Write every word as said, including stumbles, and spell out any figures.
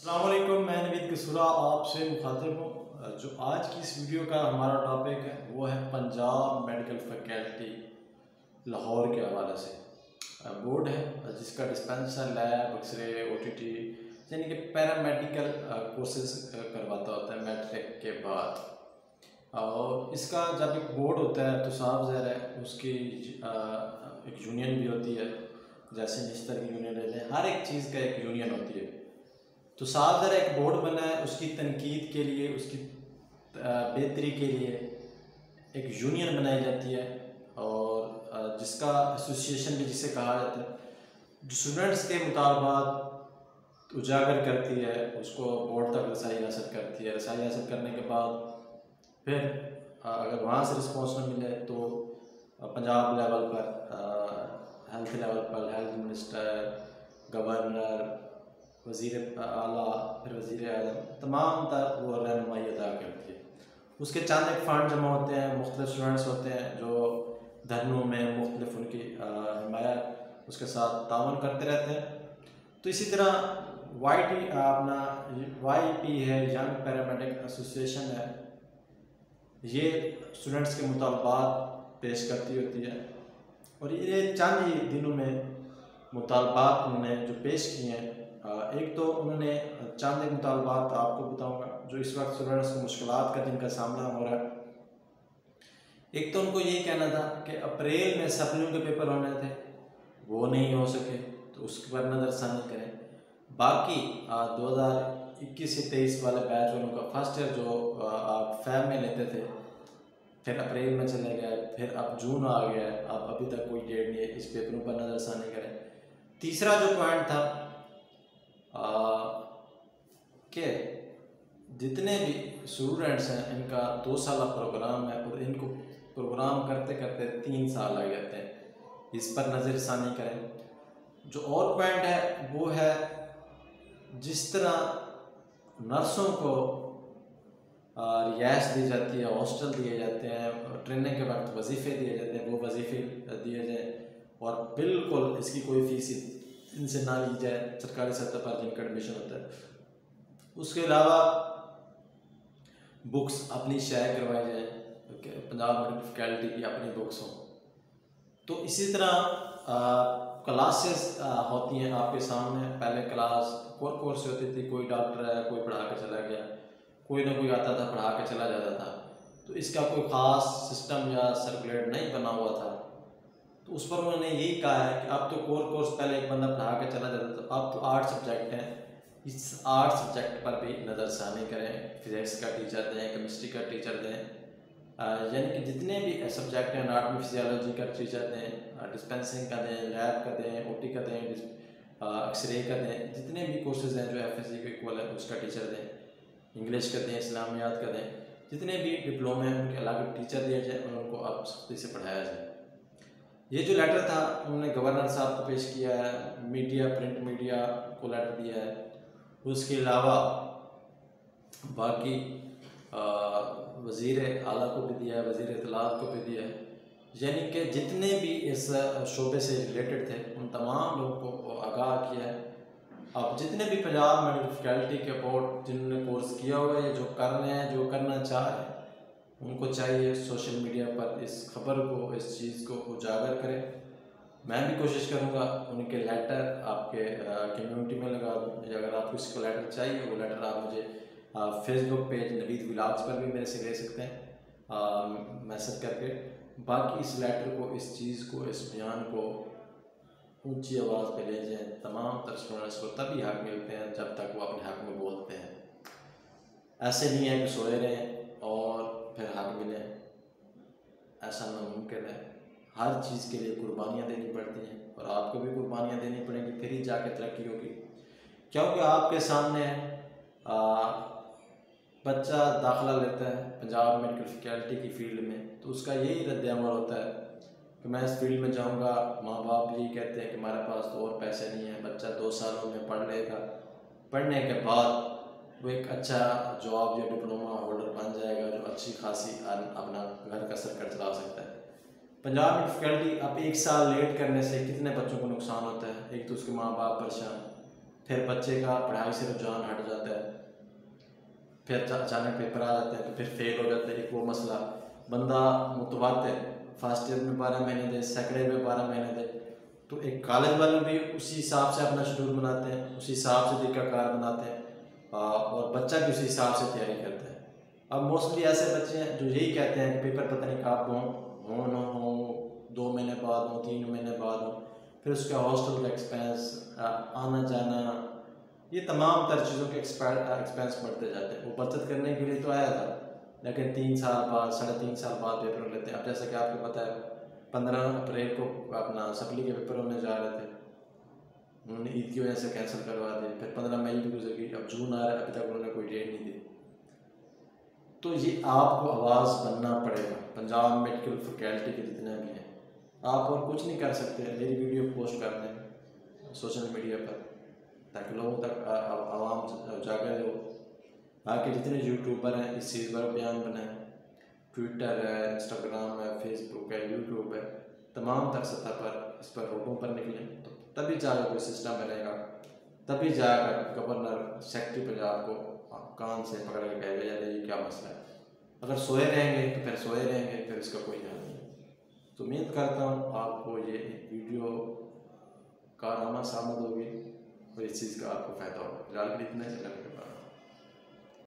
अस्सलाम वालेकुम, मैं नवीद कसूरा आपसे मुखातिब हूँ। जो आज की इस वीडियो का हमारा टॉपिक है वो है पंजाब मेडिकल फैकल्टी लाहौर के हवाले से। बोर्ड है जिसका dispenser, lab, x-ray, O T T यानी कि पैरामेडिकल कोर्सेज करवाता होता है मैट्रिक के बाद। और इसका जब एक बोर्ड होता है तो साफ ज़ाहिर है उसकी एक यूनियन भी होती है, जैसे निस्तर की यूनियन रहते हैं, हर एक चीज़ का एक यूनियन होती है। तो साफ ज़रा एक बोर्ड बना है, उसकी तनकीद के लिए, उसकी बेहतरी के लिए एक यूनियन बनाई जाती है और जिसका एसोसिएशन भी जिसे कहा जाता है, जो स्टूडेंट्स के मुतालबात उजागर करती है, उसको बोर्ड तक रसाई हासिल करती है। रसाई हासिल करने के बाद फिर अगर वहाँ से रिस्पॉन्स न मिले तो पंजाब लेवल पर, हेल्थ लेवल पर हेल्थ मिनिस्टर, गवर्नर, वज़ीर आला, फिर वज़ीर आज़म, तमाम तर वो रहनुमाई अदा करती है। उसके चंद एक फ़ंड जमा होते हैं, मुख्तलिफ स्टूडेंट्स होते हैं जो धरनों में मुख्तलिफ उनकी हिमायत उसके साथ तावन करते रहते हैं। तो इसी तरह वाई टी अपना वाई पी है, यंग पैरामेडिक एसोसिएशन है, ये स्टूडेंट्स के मुतालबात पेश करती होती है और ये चंद ही दिनों में मुतालबात उन्होंने जो पेश किए हैं। एक तो उन्होंने चंद एक मुतालबात आपको बताऊंगा जो इस वक्त स्टूडेंट्स को मुश्किलात का जिनका सामना हो रहा है। एक तो उनको यही कहना था कि अप्रैल में सप्लियों के पेपर होने थे, वो नहीं हो सके तो उसके पर नज़रसानी करें। बाकी दो हज़ार इक्कीस से तेईस वाले बैच वालों का फर्स्ट ईयर जो आप फैब में लेते थे, फिर अप्रैल में चले गए, फिर अब जून आ गया है, अब अभी तक कोई डेट नहीं है, इस पेपरों पर नज़रसानी करें। तीसरा जो पॉइंट था कि जितने भी स्टूडेंट्स हैं इनका दो साल प्रोग्राम है और इनको प्रोग्राम करते करते तीन साल लग जाते हैं, इस पर नज़रसानी करें। जो और पॉइंट है वो है जिस तरह नर्सों को रियायत दी जाती है, हॉस्टल दिए जाते हैं, ट्रेनिंग के वक्त वजीफ़े दिए जाते हैं, वो वजीफ़े दिए जाए और बिल्कुल इसकी कोई फीस इनसे ना ली जाए सरकारी सतह पर जिनका एडमिशन होता है। उसके अलावा बुक्स अपनी शेयर करवाई जाए, पंजाब मेडिकल फैकल्टी की अपनी बुक्स हों। तो इसी तरह क्लासेस होती हैं आपके सामने। पहले क्लास कोर कोर्स होती थी, कोई डॉक्टर है, कोई पढ़ा के चला गया, कोई ना कोई आता था पढ़ा के चला जाता था, तो इसका कोई ख़ास सिस्टम या सर्कुलेट नहीं बना हुआ था। तो उस पर उन्होंने यही कहा है कि अब तो कोर कोर्स पहले एक बंदा पढ़ा के चला जाता था, अब तो आठ सब्जेक्ट हैं, इस आठ सब्जेक्ट पर भी नज़रसानी करें। फिज़िक्स का टीचर दें, केमिस्ट्री का टीचर दें, यानी कि जितने भी सब्जेक्ट हैं, एनाटॉमी फिजियोलॉजी का टीचर दें, डिस्पेंसिंग का दें, लैब का दें, ओ टी का दें, एक्सरे का दें, जितने भी कोर्सेज हैं जो एफ एस सी के इक्वल है उसका टीचर दें, इंग्लिश का दें, इस्लामियात का दें, जितने भी डिप्लोमे हैं उनके अलग टीचर दिया जाए और उनको अब सख्ती से पढ़ाया जाए। ये जो लेटर था उन्होंने गवर्नर साहब को पेश किया है, मीडिया, प्रिंट मीडिया को लेटर दिया है, उसके अलावा बाकी वज़ीर आला को भी दिया है, वज़ीर इत्तलात को भी दिया है, यानी कि जितने भी इस शोबे से रिलेटेड थे उन तमाम लोगों को आगाह किया है। अब जितने भी पंजाब मेडिकल फैकल्टी के बोर्ड जिन्होंने कोर्स किया हुआ है, जो कर रहे हैं, जो करना चाह रहे हैं, उनको चाहिए सोशल मीडिया पर इस खबर को, इस चीज़ को उजागर करें। मैं भी कोशिश करूंगा उनके लेटर आपके कम्युनिटी में लगा दूँ। अगर आपको इसको लेटर चाहिए, वो लेटर आप मुझे फेसबुक पेज नवीद व्लॉग्स पर भी मेरे से ले सकते हैं मैसेज करके। बाकी इस लेटर को, इस चीज़ को, इस बयान को ऊंची आवाज़ पे ले जाएं। तमाम तक स्टूडेंट्स को तभी हक मिलते हैं जब तक वो अपने हक में बोलते हैं। ऐसे नहीं है कि सोए रहें और फिर हक मिले, ऐसा नामुमकिन है। हर चीज़ के लिए कुर्बानियाँ देनी पड़ती हैं और आपको भी कुर्बानियाँ देनी पड़ेंगी, फिर ही जाके तरक्की होगी। क्योंकि आपके सामने आ, बच्चा दाखिला लेता है पंजाब मेडिकल फैकल्टी की फील्ड में, तो उसका यही रद्द-ए-अमल होता है कि मैं इस फील्ड में जाऊंगा। माँ बाप यही कहते हैं कि हमारे पास तो और पैसे नहीं हैं, बच्चा दो सालों में पढ़ लेगा, पढ़ने के बाद वो एक अच्छा जॉब या डिप्लोमा होल्डर बन जाएगा जो अच्छी खासी अपना घर का सर्कल चला सकता है। पंजाब मेडिकल फैकल्टी अब एक साल लेट करने से कितने बच्चों को नुकसान होता है। एक तो उसके माँ बाप परेशान, फिर बच्चे का पढ़ाई से रुझान हट जाता है, फिर अचानक पेपर आ जाते हैं तो फिर फेल हो जाते हैं। एक वो मसला, बंदा मुतवातिर फर्स्ट ईयर में बारह महीने दे, सेकंड ईयर में बारह महीने दे, तो एक कॉलेज वाले भी उसी हिसाब से अपना शेड्यूल बनाते हैं, उसी हिसाब से तरीकाकार बनाते हैं, और बच्चा भी उसी हिसाब से तैयारी करता है। अब मोस्टली ऐसे बच्चे हैं जो यही कहते हैं कि पेपर पता नहीं कब हों, हो न हो, दो महीने बाद हो, तीन महीने बाद हो, फिर उसका हॉस्टल का एक्सपेंस, आना जाना, ये तमाम तर चीज़ों के एक्सपेंस बढ़ते जाते हैं। वो बचत करने के लिए तो आया था, लेकिन तीन साल बाद, साढ़े तीन साल बाद पेपर लेते हैं। अब जैसा कि आपको पता है, पंद्रह अप्रैल को अपना सप्ली के पेपर होने जा रहे थे, उन्होंने ईद की वजह से कैंसिल करवा दिए। फिर पंद्रह मई भी गुजर गई, अब जून आ रहा है, अभी तक उन्होंने कोई डेट नहीं दी। तो ये आपको आवाज़ बनना पड़ेगा। पंजाब मेडिकल फैकल्टी के जितने भी हैं, आप और कुछ नहीं कर सकते, मेरी वीडियो पोस्ट कर दें सोशल मीडिया पर ताकि लोगों तक आवाम जागर हो। बाकी जितने यूट्यूबर हैं इस चीज़ पर बयान बनाएं, ट्विटर है, इंस्टाग्राम है, फेसबुक है, यूट्यूब है, तमाम तर सतह पर इस पर रोडों पर निकलें, तो तभी जाकर कोई सिस्टम बनेगा, तभी जाकर गवर्नर सेक्रेटरी पंजाब को कान से पकड़ के कहेगा यार ये क्या मसला है। अगर सोए रहेंगे तो फिर सोए रहेंगे, फिर इसका कोई हल नहीं। तो उम्मीद करता हूँ आपको ये वीडियो कारनामा सामद होगी और इस चीज़ का आपको फ़ायदा होगा। फिलहाल के लिए इतना ही।